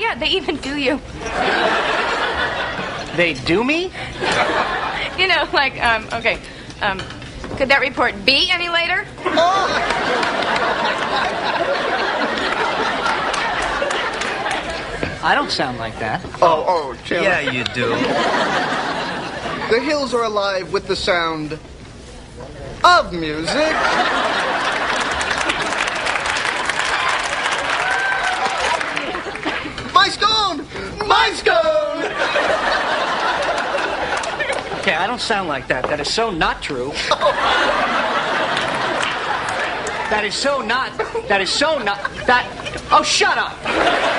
yeah, they even do you. They do me? You know, like, okay, could that report be any later? I don't sound like that. Oh, Chandler. Yeah, you do. The hills are alive with the sound of music. My scone! My scone! Okay, I don't sound like that. That is so not true. That is so not. Oh, shut up!